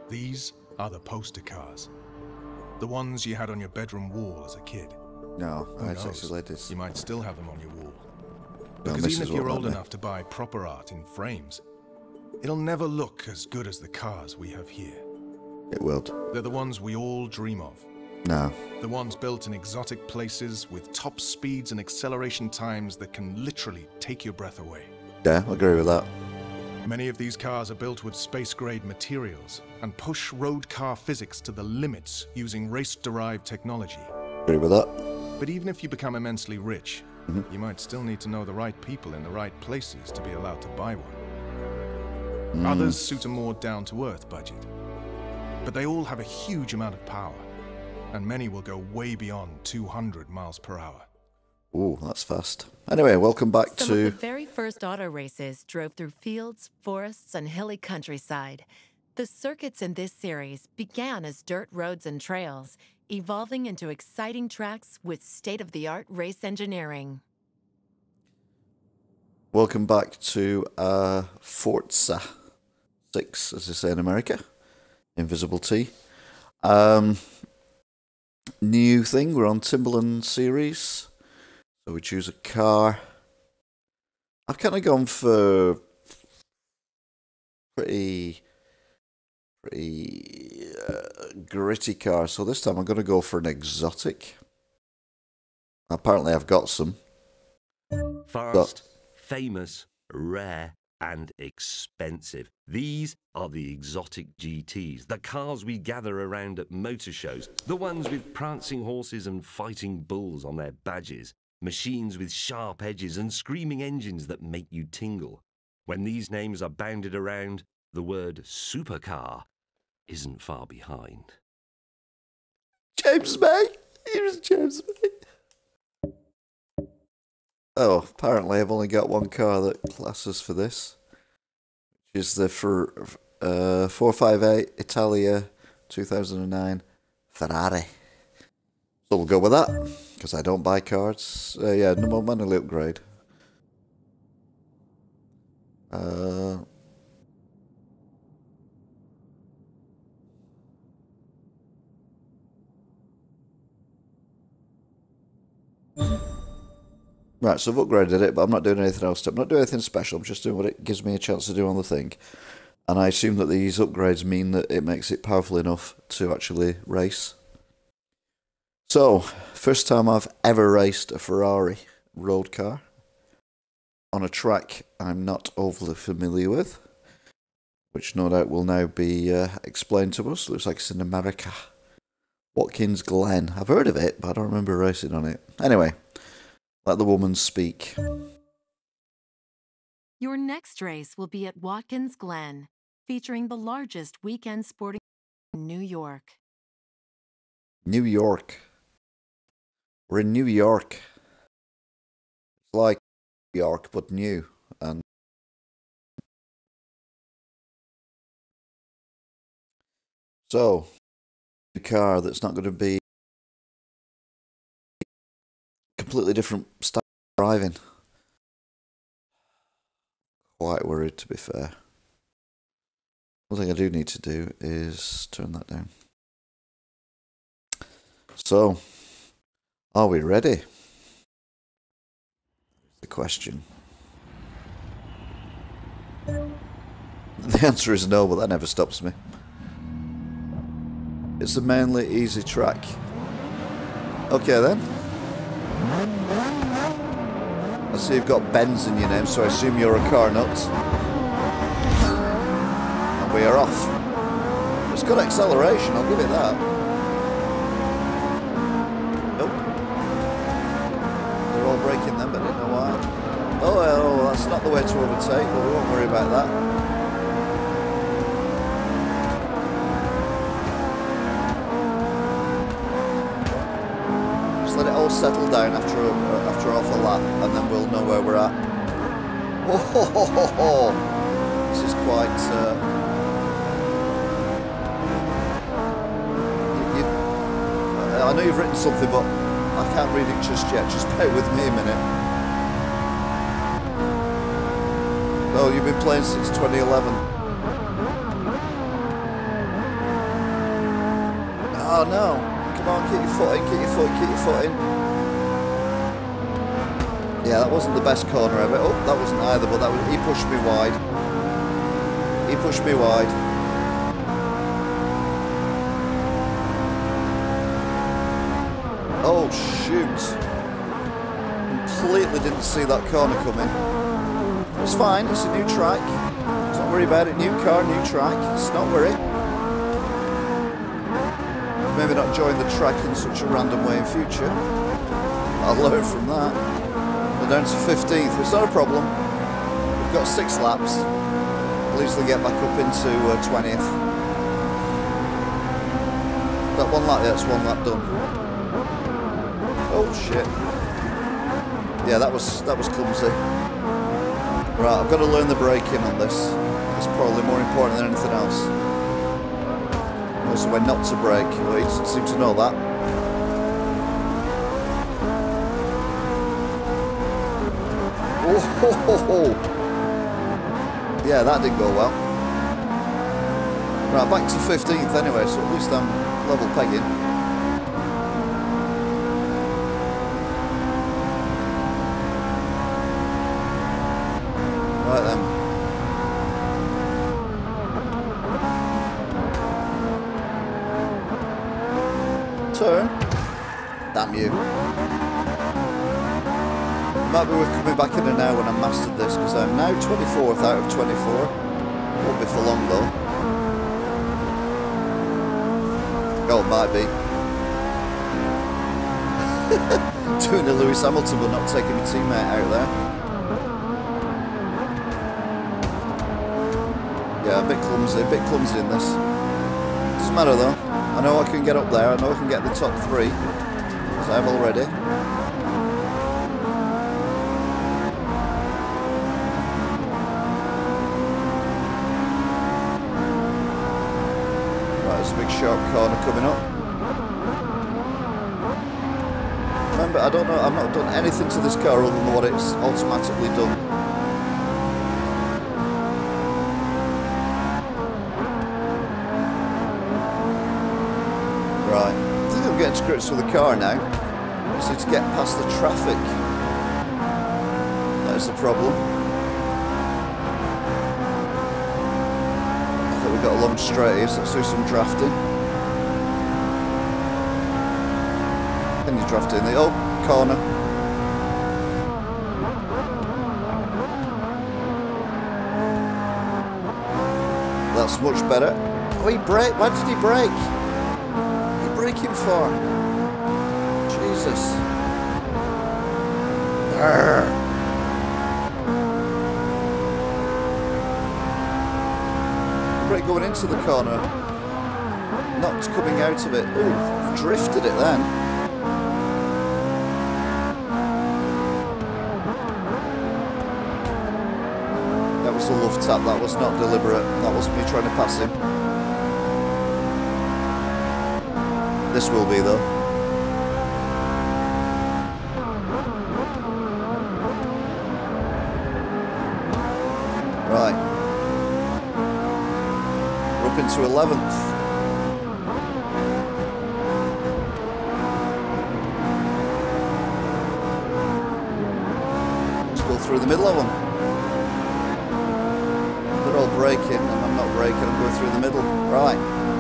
These are the poster cars. The ones you had on your bedroom wall as a kid. No, Who I knows? actually did. You might still have them on your wall. No, Because even if Mrs. you're won't old let me. enough to buy proper art in frames, it'll never look as good as the cars we have here. It will. They're the ones we all dream of. No. The ones built in exotic places with top speeds and acceleration times that can literally take your breath away. Yeah, I agree with that. Many of these cars are built with space-grade materials and push road car physics to the limits using race-derived technology. Agree with that. But even if you become immensely rich, you might still need to know the right people in the right places to be allowed to buy one. Others suit a more down-to-earth budget. But they all have a huge amount of power, and many will go way beyond 200 miles per hour. Ooh, that's fast. Anyway, welcome back Some to... of the very first auto races drove through fields, forests, and hilly countryside. The circuits in this series began as dirt roads and trails, evolving into exciting tracks with state-of-the-art race engineering. Welcome back to Forza 6, as they say in America. Invisible T. New thing, we're on Timberland series. So we choose a car. I've kind of gone for pretty gritty car. So this time I'm going to go for an exotic. Apparently I've got some. Fast, famous, rare, and expensive. These are the exotic GTs, the cars we gather around at motor shows, the ones with prancing horses and fighting bulls on their badges, machines with sharp edges and screaming engines that make you tingle. When these names are bounded around, the word supercar isn't far behind. James May! Here's James May. Oh, apparently I've only got one car that classes for this. Which is the 458 Italia 2009 Ferrari. So we'll go with that, because I don't buy cars. Yeah, no manually upgrade. Right, so I've upgraded it, but I'm not doing anything else. I'm not doing anything special. I'm just doing what it gives me a chance to do on the thing. And I assume that these upgrades mean that it makes it powerful enough to actually race. So, first time I've ever raced a Ferrari road car on a track I'm not overly familiar with, which no doubt will now be explained to us. Looks like it's in America. Watkins Glen. I've heard of it, but I don't remember racing on it. Anyway, let the woman speak. Your next race will be at Watkins Glen, featuring the largest weekend sporting in New York. New York. We're in New York. It's like New York, but new. And so, a car that's not going to be completely different style of driving. Quite worried, to be fair. One thing I do need to do is turn that down. So, are we ready? The question. The answer is no, but that never stops me. It's a mainly easy track. Okay then. I see you've got Benz in your name, so I assume you're a car nut. And we are off. It's got acceleration, I'll give it that. Nope. They're all braking then, but I didn't know why. Oh well, that's not the way to overtake, but we won't worry about that. Let it all settle down after half a lap, and then we'll know where we're at. Oh, this is quite. I know you've written something, but I can't read it just yet. Just bear with me a minute. Oh, you've been playing since 2011. Oh no. Come on, keep your foot in, keep your foot in, keep your foot in. Yeah, that wasn't the best corner ever. Oh, that wasn't either, but that was, he pushed me wide. He pushed me wide. Oh, shoot. Completely didn't see that corner coming. It's fine, it's a new track. Don't worry about it. New car, new track. It's not worry. Maybe not join the track in such a random way in future. I'll learn from that. We're down to 15th. It's not a problem. We've got 6 laps. I'll easily get back up into 20th. That one lap, that's one lap done. Oh shit. Yeah, that was clumsy. Right, I've got to learn the braking on this. It's probably more important than anything else. Also when not to brake. Well, he doesn't seem to know that. Oh, yeah, that didn't go well. Right, back to 15th anyway, so at least I'm level pegging. Right then. Turn. Damn you. Might be worth coming back in an hour when I've mastered this, because I'm now 24th out of 24. Won't be for long though. Oh, it might be. Doing a Lewis Hamilton but not taking my teammate out there. Yeah, a bit clumsy in this. Doesn't matter though. I know I can get up there, I know I can get the top 3, as I have already. Right, there's a big sharp corner coming up. Remember, I don't know, I've not done anything to this car other than what it's automatically done. Right, I think I'm getting to grips with the car now. Just need to get past the traffic. That is the problem. I think we've got a long straight here, so let's do some drafting. Can you draft in the corner? That's much better. Oh, he braked. Why did he brake? Braking for? Jesus. Arrgh. Brake going into the corner. Not coming out of it. Ooh, drifted it then. That was a love tap, that was not deliberate. That wasn't me trying to pass him. This will be though. Right. We're up into 11th. Let's go through the middle of them. They're all braking and I'm not braking, I'm going through the middle. Right.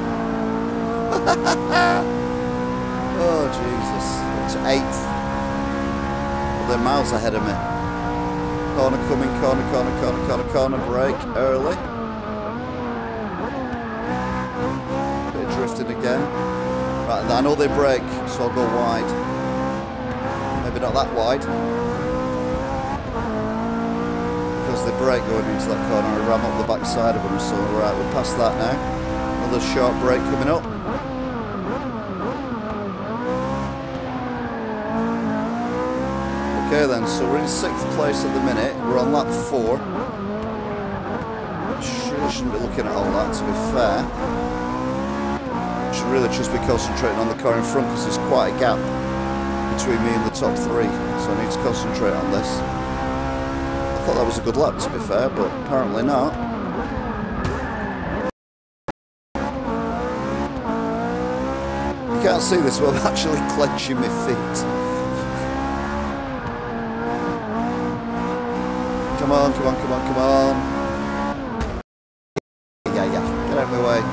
Oh Jesus, up to 8th. Well, they're miles ahead of me. Corner coming, corner, brake early. Bit of drifting again. Right, I know they brake, so I'll go wide. Maybe not that wide. Because they brake going into that corner and ram up the back side of them, so right, we're past that now. Another sharp brake coming up. Okay then, so we're in 6th place at the minute. We're on lap 4. Shouldn't be looking at all that, to be fair. Should really just be concentrating on the car in front because there's quite a gap between me and the top 3. So I need to concentrate on this. I thought that was a good lap, to be fair, but apparently not. can't see this, but I'm actually clenching my feet. Come on, come on, come on, come on. Yeah, yeah, get out of my way.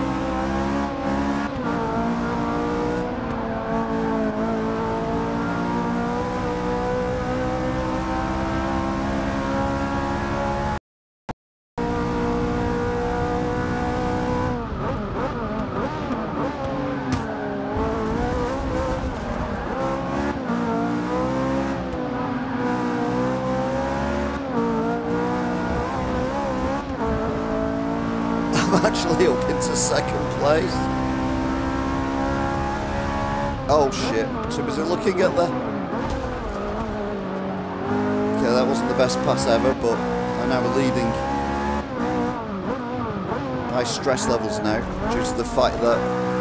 Actually up into second place. Oh shit, too busy looking at the... Okay, that wasn't the best pass ever, but I'm now leading. High stress levels now, due to the fact that...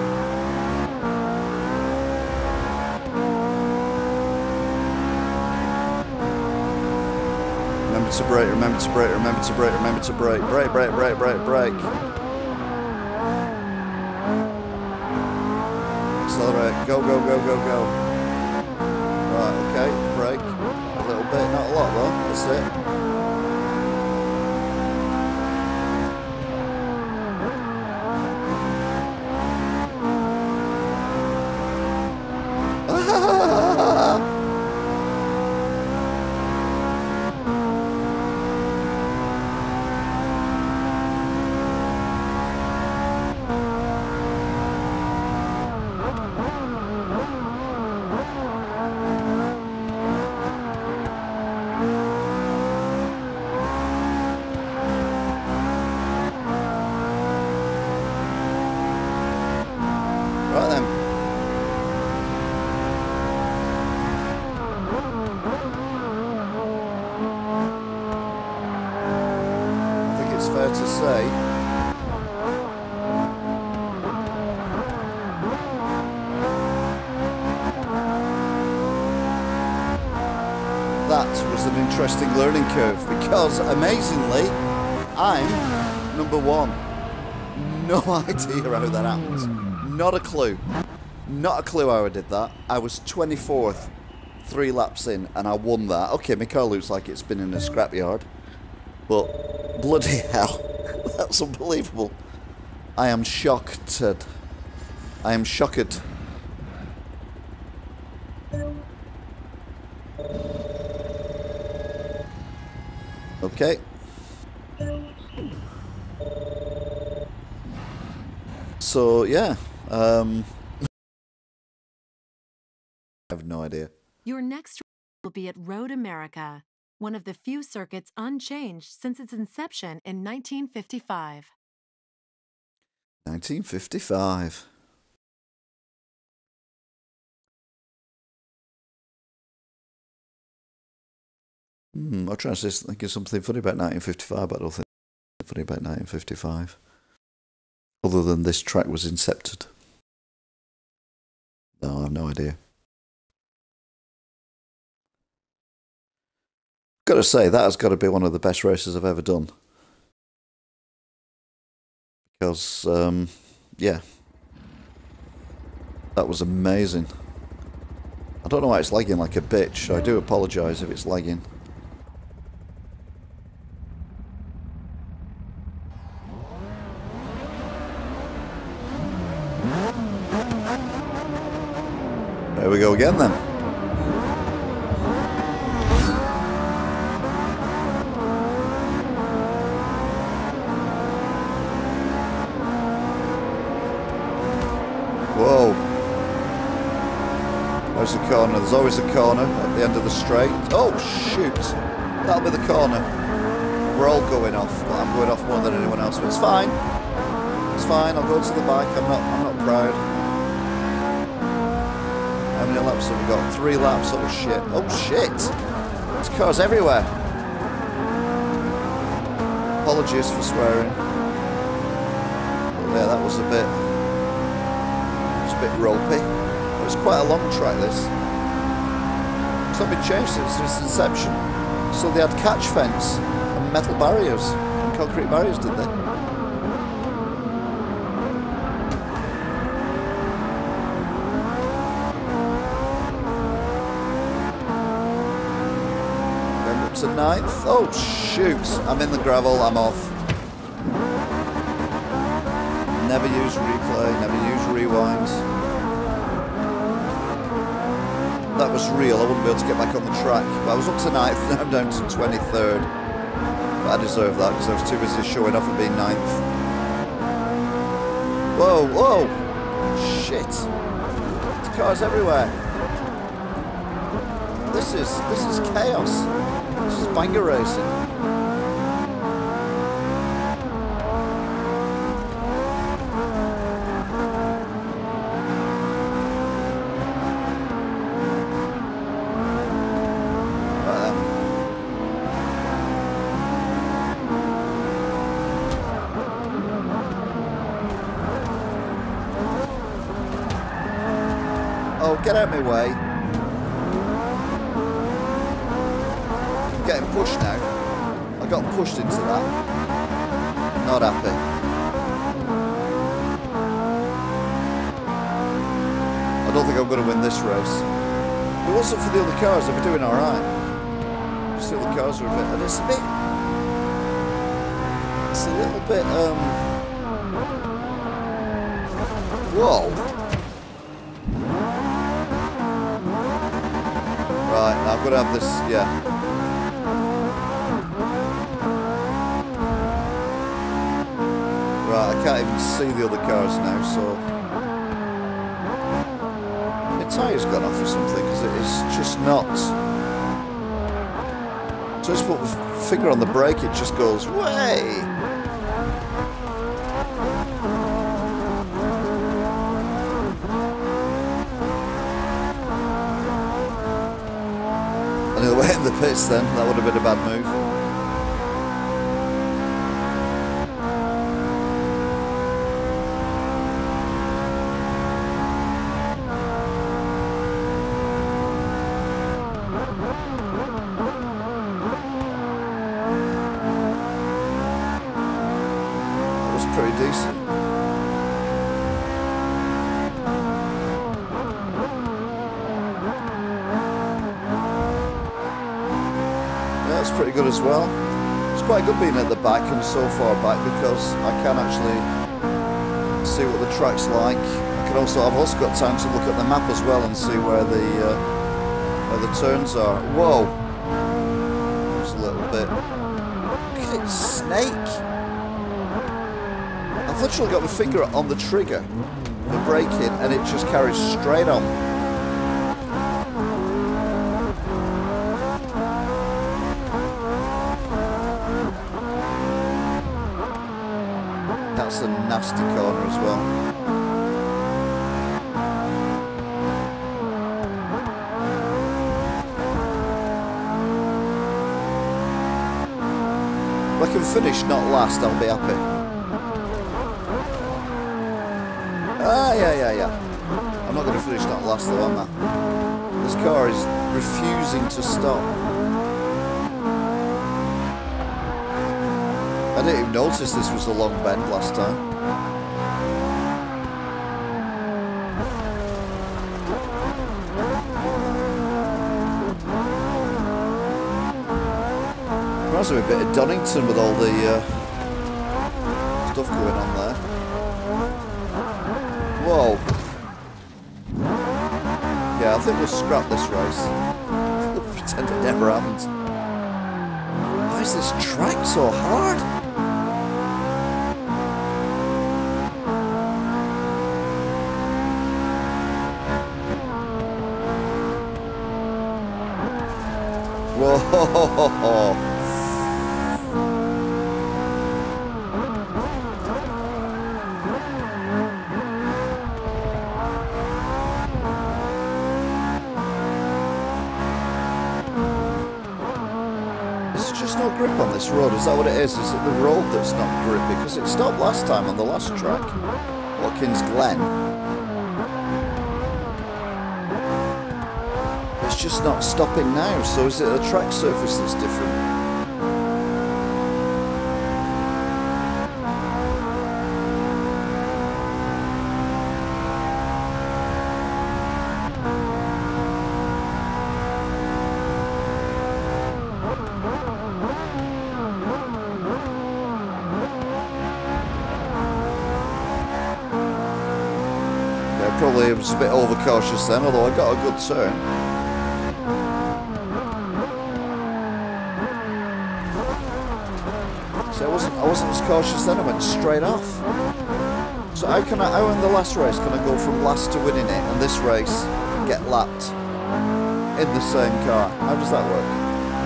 Remember to brake, remember to brake, remember to brake, remember to brake. Brake, brake, brake, brake, brake. Accelerate. Go, go, go, go, go. Right, okay. Brake. A little bit, not a lot though. That's it. To say that was an interesting learning curve because amazingly I'm number one. No idea how that happened. Not a clue. Not a clue how I did that. I was 24th 3 laps in and I won that. Okay, my car looks like it's been in a scrapyard, but bloody hell, that's unbelievable. I am shocked. I am shocked. Okay. So, yeah. I have no idea. Your next will be at Road America, one of the few circuits unchanged since its inception in 1955. 1955. I'm trying to think of something funny about 1955, but I don't think it's funny about 1955. Other than this track was incepted. No, I have no idea. Got to say, that has got to be one of the best races I've ever done. Because, yeah. That was amazing. I don't know why it's lagging like a bitch, so I do apologise if it's lagging. There we go again then. Whoa. There's a corner. There's always a corner at the end of the straight. Oh, shoot. That'll be the corner. We're all going off, but I'm going off more than anyone else, but it's fine. It's fine. I'll go to the back. I'm not proud. How many laps have we got? 3 laps. Oh, shit. Oh, shit. There's cars everywhere. Apologies for swearing. But yeah, that was a bit ropey. It was quite a long track, this. It's not been changed since its inception. So they had catch fence and metal barriers and concrete barriers, did they? to 9th. Oh, shoot. I'm in the gravel. I'm off. Never use replay. Never use rewind. That was real. I wouldn't be able to get back on the track. But I was up to 9th. Now I'm down to 23rd. But I deserve that because I was too busy showing off and being 9th. Whoa, whoa. Shit. There's cars everywhere. This is chaos. This is banger racing. Oh, get out of my way. I'm getting pushed now. I got pushed into that. Not happy. I don't think I'm going to win this race. If it wasn't for the other cars, I'd be doing alright. Just the other cars are a bit... And it's a bit... It's a little bit, Whoa. Right, now I'm going to have this, yeah. Right, I can't even see the other cars now, so... My tyre's gone off or something, because it is just not... Just put the finger on the brake, it just goes, way! Anyway, in the pits then, that would have been a bad move. That was pretty decent. That's pretty good as well. It's quite good being at the back and so far back because I can actually see what the track's like. I've also got time to look at the map as well and see where the turns are. Whoa! Just a little bit. Look at it, snake! I've literally got my finger on the trigger for braking and it just carries straight on. That's a nasty corner as well. If I can finish not last, I'll be happy. Ah, yeah. I'm not going to finish not last though, am I? This car is refusing to stop. I didn't even notice this was a long bend last time. Reminds me a bit of Donington with all the stuff going on there. Whoa. Yeah, I think we'll scrap this race. We'll pretend it never happened. Why is this track so hard? Whoa! There's just no grip on this road. Is that what it is? Is it the road that's not grippy? Because it stopped last time on the last track, Watkins Glen. It's just not stopping now, so is it the track surface that's different? probably was a bit overcautious then, although I got a good turn. See, I wasn't as cautious then, I went straight off. So how in the last race can I go from last to winning it, and this race get lapped in the same car? How does that work?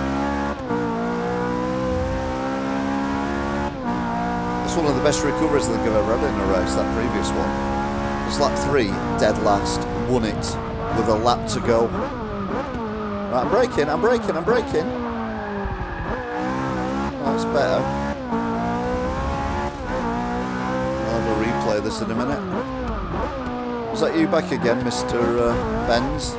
It's one of the best recoveries I think I've ever had in a race, that previous one. It's lap 3, dead last, won it with a lap to go. Right, I'm braking. That's better. I'll have a replay this in a minute. Was that you back again, Mr. Benz?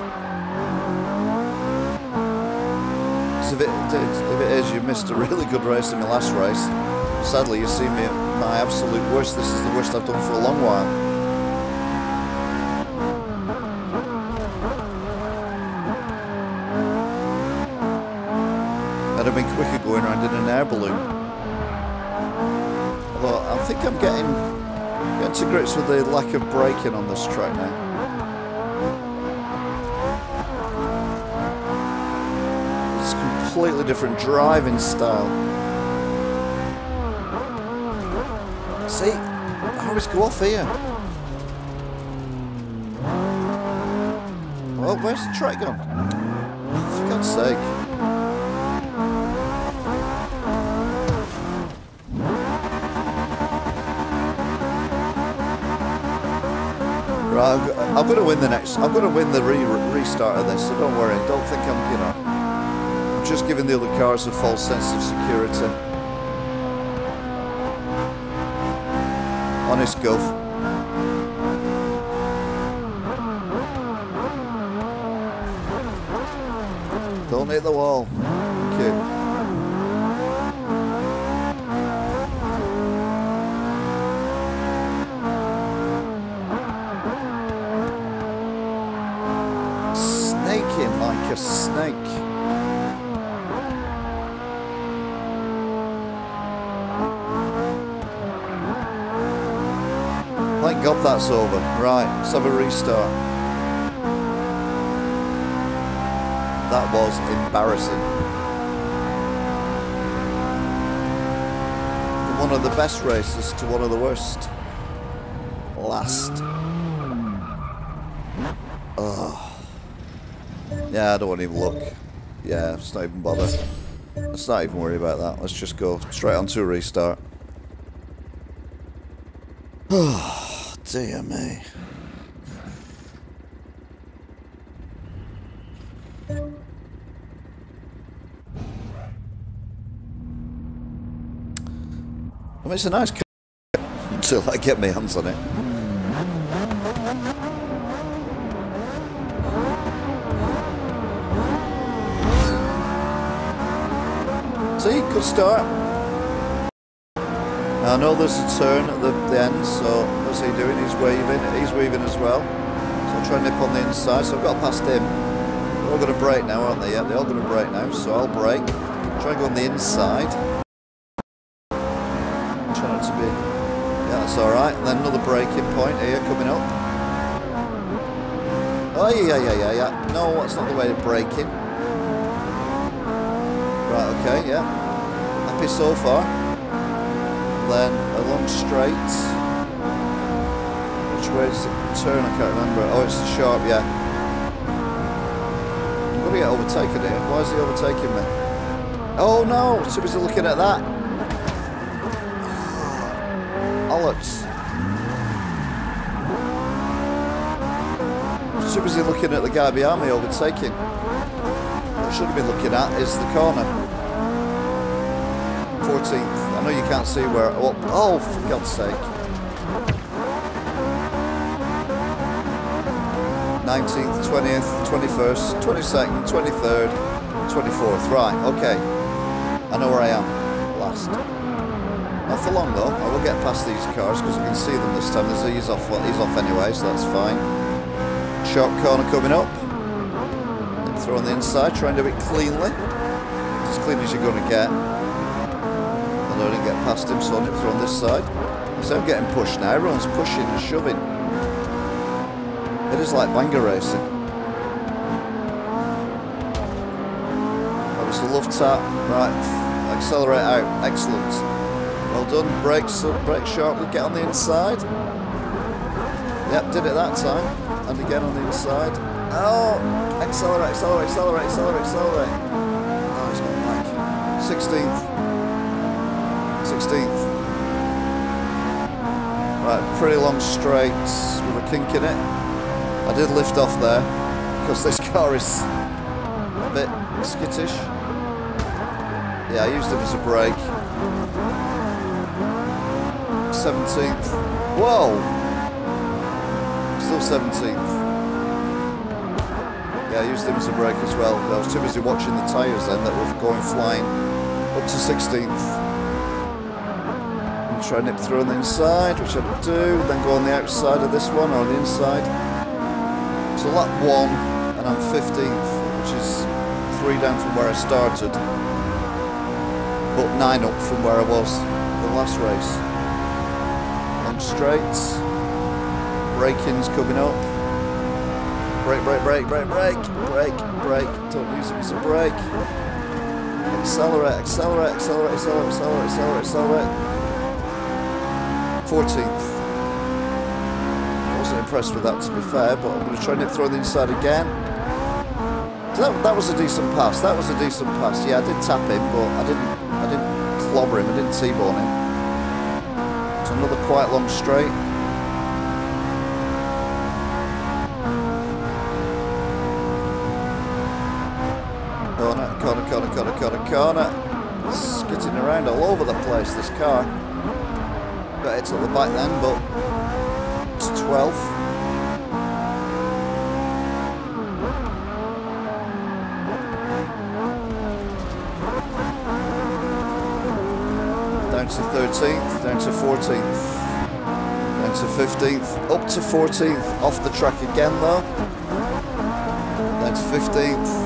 If it is, you missed a really good race in my last race. Sadly, you see me at my absolute worst. This is the worst I've done for a long while. I'd have been quicker going around in an air balloon. Although I think I'm getting to grips with the lack of braking on this track now. It's a completely different driving style. See, I always go off here. Well, where's the track gone? For God's sake. Right, I'm going to win the next. I'm going to win the restart of this, so don't worry. Don't think I'm just giving the other cars a false sense of security. Honest gov. Don't hit the wall. Thank you. Snaking like a snake. Thank God that's over. Right, let's have a restart. That was embarrassing. From one of the best races to one of the worst. Last. Oh. Yeah, I don't want to even look. Yeah, let's not even bother. Let's not even worry about that. Let's just go straight on to a restart. Oh, dear me. I mean, it's a nice car until I get my hands on it. See, good start. I know there's a turn at the end, so what's he doing? He's weaving as well. So I'll try and nip on the inside, so I've got past him. They're all going to brake now, aren't they? Yeah, they're all going to brake now, so I'll brake. Try and go on the inside. Try not to be... Yeah, that's alright. And then another braking point here coming up. Oh, yeah. No, that's not the way of braking. Right, okay, yeah. Happy so far. Then a long straight. Which way is the turn? I can't remember. Oh, it's the sharp, yeah. I'm going to get overtaken here. Why is he overtaking me? Oh no! Too busy looking at that. Bollocks. Too busy looking at the guy behind me overtaking. What I should have been looking at is the corner. 14th. I know you can't see where... Oh, for God's sake. 19th, 20th, 21st, 22nd, 23rd, 24th. Right, okay. I know where I am. Last. Not for long though. I will get past these cars because I can see them this time. He's off anyway, so that's fine. Sharp corner coming up. Throw on the inside, try and do it cleanly. As clean as you're going to get. I didn't get past him, so I nipped through on this side. So I'm getting pushed now. Everyone's pushing and shoving. It is like banger racing. That was the love tap. Right, accelerate out. Excellent. Well done. Brake sharply. Get on the inside. Yep, did it that time. And again on the inside. Oh, accelerate, accelerate, accelerate, accelerate, accelerate. Oh, he's gone back. 16th. 16th. Right, pretty long straight with a kink in it. I did lift off there because this car is a bit skittish. Yeah, I used it as a brake. 17th. Whoa! Still 17th. Yeah, I used him as a brake as well. I was too busy watching the tyres then that were going flying up to 16th. And try and nip through on the inside, which I do. Then go on the outside of this one, or on the inside. So lap 1, and I'm 15th, which is 3 down from where I started. But 9 up from where I was the last race. Long straights. Braking's coming up. Brake, brake, brake, brake, brake, brake, brake. Don't use it as a brake. Accelerate, accelerate, accelerate, accelerate, accelerate, accelerate, accelerate. 14th. I wasn't impressed with that, to be fair, but I'm going to try and nip through the inside again. So that was a decent pass. That was a decent pass. Yeah, I did tap him, but I didn't clobber him. I didn't T-bone him. It's another quite long straight. Corner. Skitting around all over the place, this car. Got it at the back then, but it's 12th. Down to 13th, down to 14th, down to 15th, up to 14th, off the track again though. Down to 15th.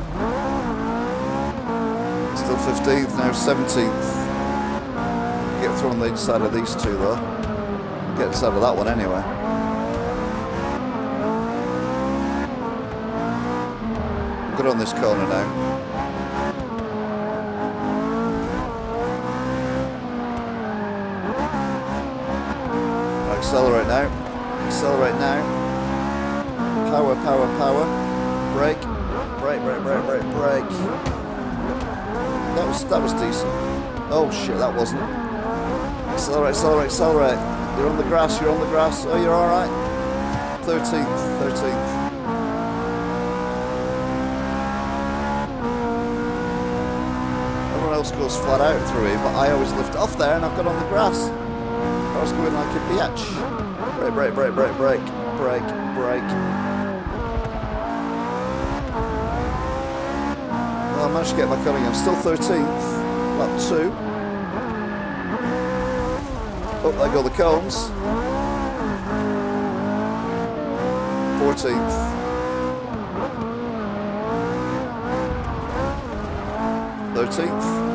Still 15th, now 17th. Get through on the inside of these two though. Get inside of that one anyway. Good on this corner now. Accelerate now. Accelerate now. Power, power, power. Brake. Brake, brake, brake, brake, brake. That was decent. Oh shit, that wasn't. Accelerate, accelerate, accelerate. You're on the grass, you're on the grass. Oh, you're alright. 13th, 13th. Everyone else goes flat out through here, but I always lift off there and I've got on the grass. I was going like a biatch. Brake, brake, brake, brake, brake, brake, brake. I managed to get back on again. I'm still 13th. Lap 2. Oh, there go the cones. 14th. 13th.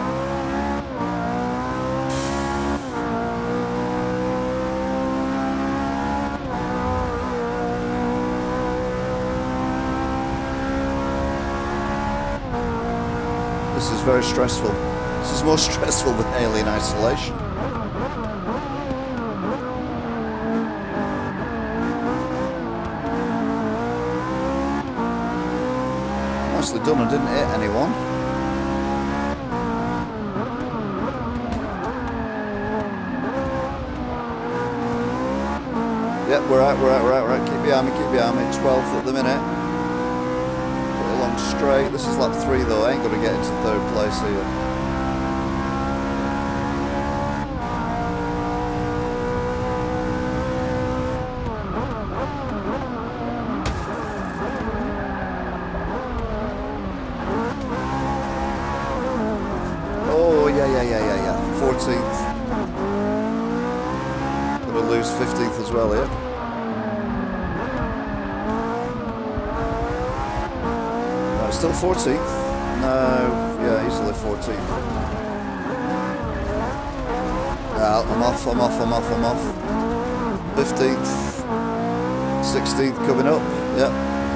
This is very stressful. This is more stressful than Alien Isolation. Nicely done, I didn't hit anyone. Yep, we're out. Keep behind me, 12th at the minute. Long straight. This is lap 3 though. I ain't going to get into 3rd place here. Oh yeah. 14th. Going to lose 15th as well here. Still 14th? No, yeah, easily 14th. I'm off. 15th. 16th coming up, yep.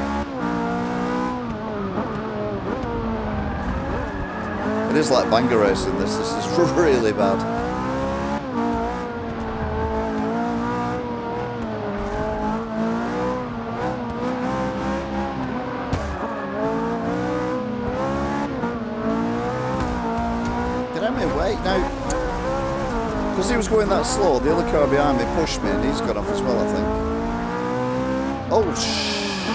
It is like banger racing, this is really bad. Get out of my way, now, because he was going that slow, the other car behind me pushed me and he's got off as well, I think. Oh, shit.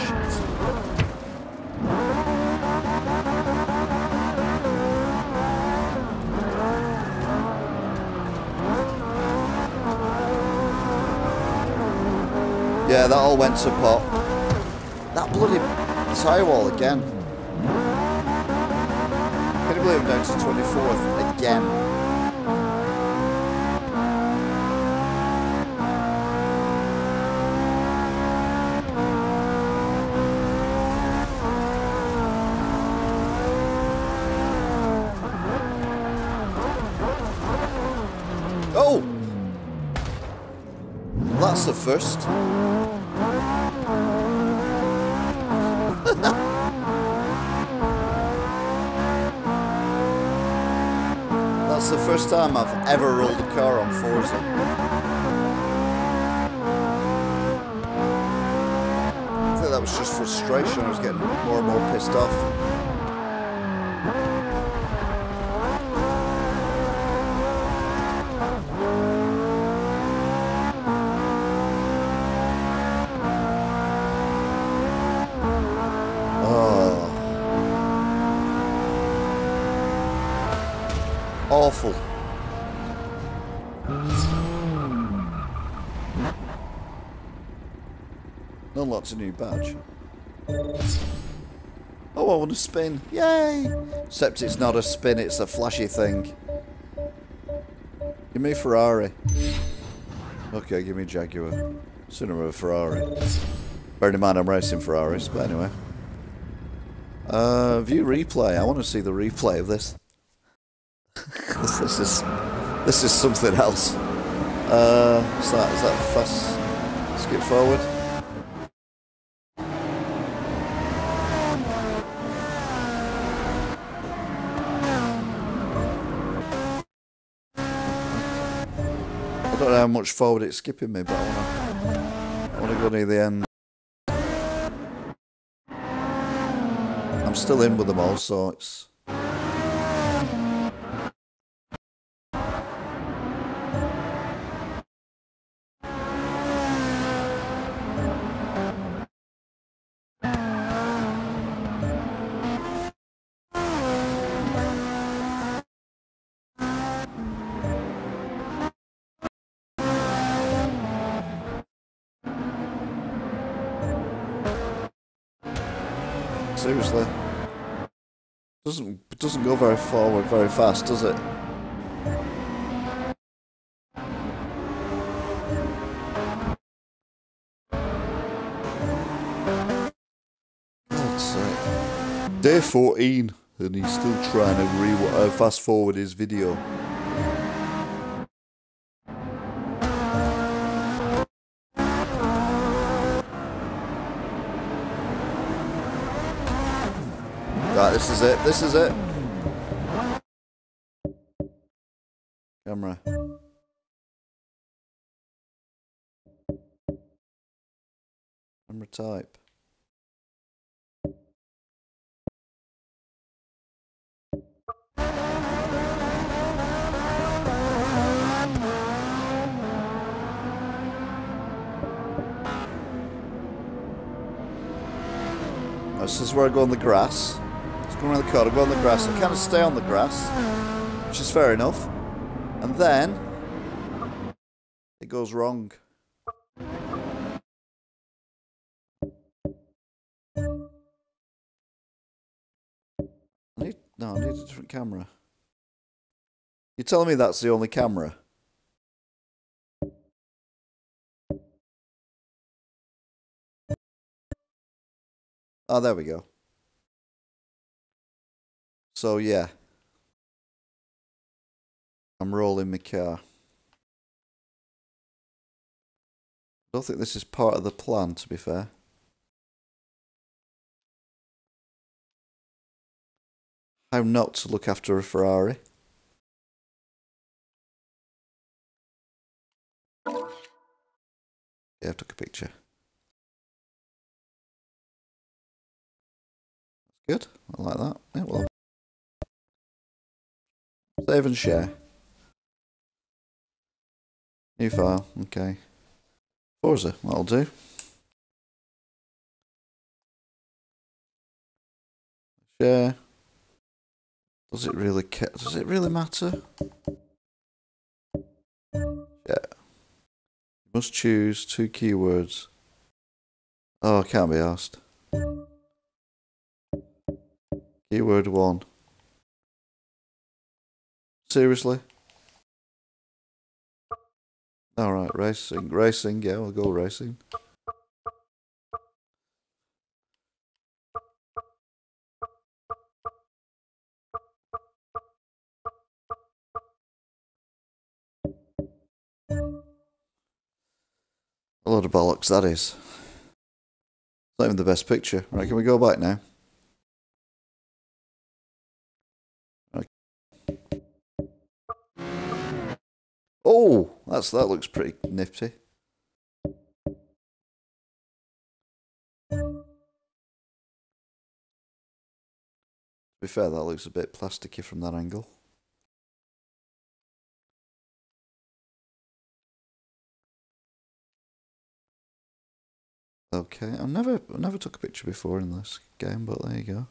Yeah, that all went to pot. That bloody tyre wall again. Can you believe I'm down to 24th again? Oh! That's the first. That's the first time I've ever rolled a car on Forza. I think that was just frustration. I was getting more and more pissed off. Awful. Unlocked a new badge. Oh, I want to spin. Yay! Except it's not a spin, it's a flashy thing. Give me a Ferrari. Okay, give me a Jaguar. Sooner of a Ferrari. Bearing in mind I'm racing Ferraris, but anyway. View replay. I want to see the replay of this. This is something else. What's that? Is that fast? Skip forward. I don't know how much forward it's skipping me, but I want to go near the end. I'm still in with them all, so it's. Seriously, it doesn't go very forward very fast, does it? God's sake. Day 14, and he's still trying to fast forward his video. Right, this is it, this is it. Camera. Camera type. This is where I go on the grass. Go around the car, I go on the grass. I kind of stay on the grass, which is fair enough. And then it goes wrong. I need a different camera. You're telling me that's the only camera? Oh, there we go. So yeah, I'm rolling my car. I don't think this is part of the plan, to be fair. How not to look after a Ferrari. Yeah, I took a picture. Good. I like that. Yeah, well. Save and share. New file. Okay. Forza. That'll do. Share. Does it really matter? Yeah. You must choose 2 keywords. Oh, I can't be asked. Keyword 1. Seriously? Alright, racing. Racing, yeah, we'll go racing. A lot of bollocks, that is. Not even the best picture. Right, can we go back now? Right. Oh, that looks pretty nifty. To be fair, that looks a bit plasticky from that angle. Okay, I never took a picture before in this game, but there you go.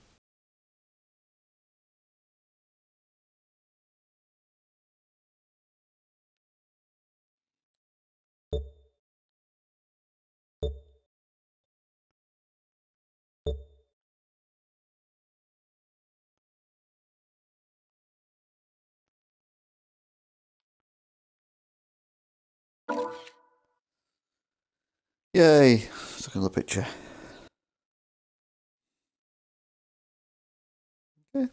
Yay! Took another picture. Okay.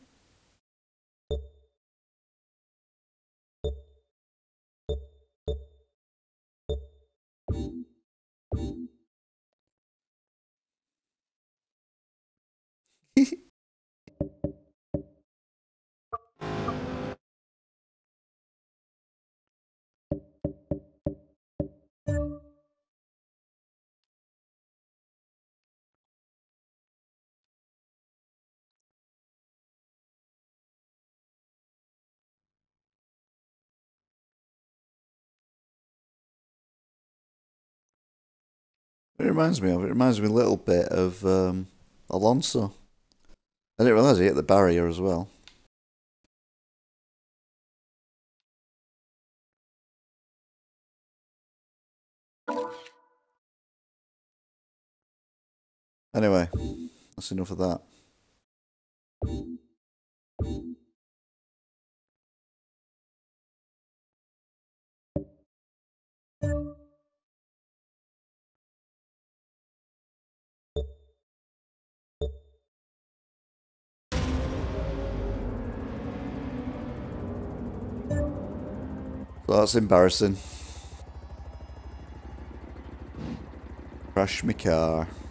It reminds me a little bit of Alonso. I didn't realise he hit the barrier as well. Anyway, that's enough of that. So that's embarrassing. Crash my car.